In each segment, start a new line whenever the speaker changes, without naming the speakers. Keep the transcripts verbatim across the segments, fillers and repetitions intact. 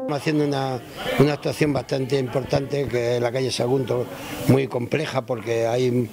Haciendo una, una actuación bastante importante, que es la calle Sagunto, muy compleja porque hay,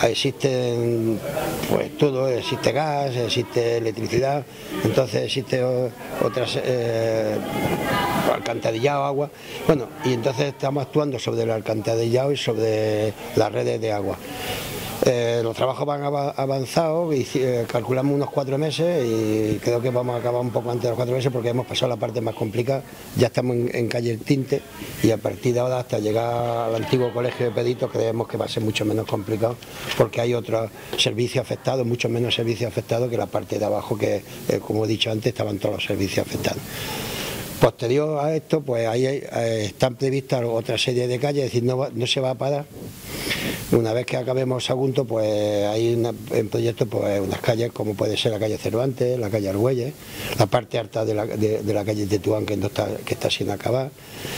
existen pues todo, existe gas, existe electricidad, entonces existe otras eh, alcantarillado, agua, bueno, y entonces estamos actuando sobre el alcantarillado y sobre las redes de agua. Eh, los trabajos van avanzados y eh, calculamos unos cuatro meses y creo que vamos a acabar un poco antes de los cuatro meses porque hemos pasado la parte más complicada. Ya estamos en, en calle El Tinte y a partir de ahora hasta llegar al antiguo colegio de Peditos creemos que va a ser mucho menos complicado porque hay otros servicios afectados, mucho menos servicios afectados que la parte de abajo que, eh, como he dicho antes, estaban todos los servicios afectados. Posterior a esto, pues ahí eh, están previstas otra serie de calles, es decir, no, va, no se va a parar. Una vez que acabemos Sagunto, pues hay una, en proyecto pues, unas calles como puede ser la calle Cervantes, la calle Argüelles, la parte alta de la, de, de la calle Tetuán que, no está, que está sin acabar.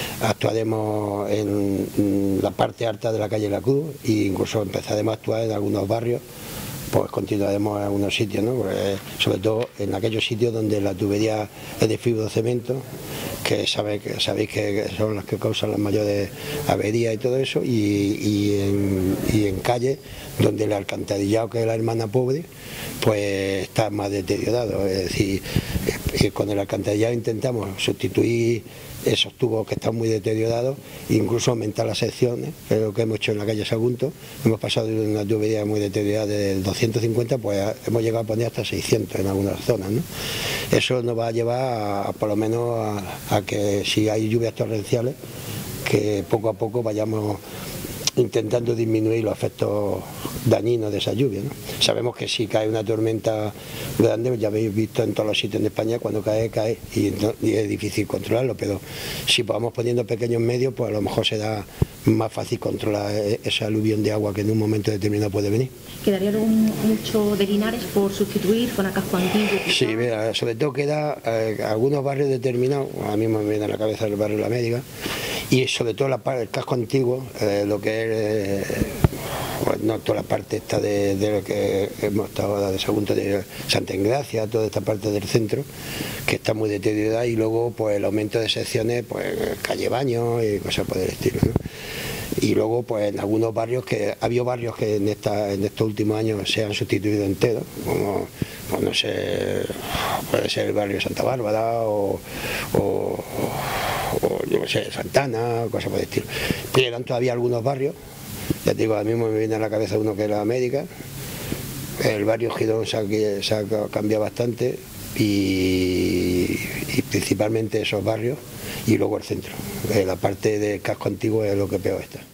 Actuaremos en, en la parte alta de la calle La Cruz e incluso empezaremos a actuar en algunos barrios. Pues continuaremos en algunos sitios, ¿no? Porque, sobre todo en aquellos sitios donde la tubería es de fibrocemento, que, sabe, que sabéis que son las que causan las mayores averías y todo eso, y, y, en, y en calles donde el alcantarillado, que es la hermana pobre, pues está más deteriorado. Es decir, con el alcantarillado intentamos sustituir esos tubos que están muy deteriorados e incluso aumentar las secciones, que es lo que hemos hecho en la calle Sagunto. Hemos pasado de una tubería muy deteriorada de doscientos cincuenta, pues hemos llegado a poner hasta seiscientos en algunas zonas, ¿no? Eso nos va a llevar a, a por lo menos a, a que si hay lluvias torrenciales, que poco a poco vayamos intentando disminuir los efectos dañinos de esa lluvia, ¿no? Sabemos que si cae una tormenta grande, ya habéis visto en todos los sitios en España, cuando cae, cae y, no, y es difícil controlarlo, pero si vamos poniendo pequeños medios, pues a lo mejor será más fácil controlar esa aluvión de agua que en un momento determinado puede venir.
¿Quedaría un, mucho de Linares por sustituir con casco antiguo?
Sí, mira, sobre todo queda eh, algunos barrios determinados, a mí me viene a la cabeza el barrio La América, y sobre todo la, el casco antiguo, eh, lo que es, eh, pues no, toda la parte esta de, de lo que hemos estado ahora de Sagunto, de Santa Engracia, toda esta parte del centro, que está muy deteriorada, y luego pues el aumento de secciones, pues calle Baños y cosas por el estilo, ¿no? Y luego pues en algunos barrios, que ha habido barrios que en, esta, en estos últimos años se han sustituido enteros, como, pues no sé, puede ser el barrio Santa Bárbara o, o, o yo no sé, Santana, cosas por el estilo. Quedan todavía algunos barrios, ya te digo, ahora mismo me viene a la cabeza uno que es la América, el barrio Girón se ha, se ha cambiado bastante y, y principalmente esos barrios, y luego el centro. La parte del casco antiguo es lo que peor está.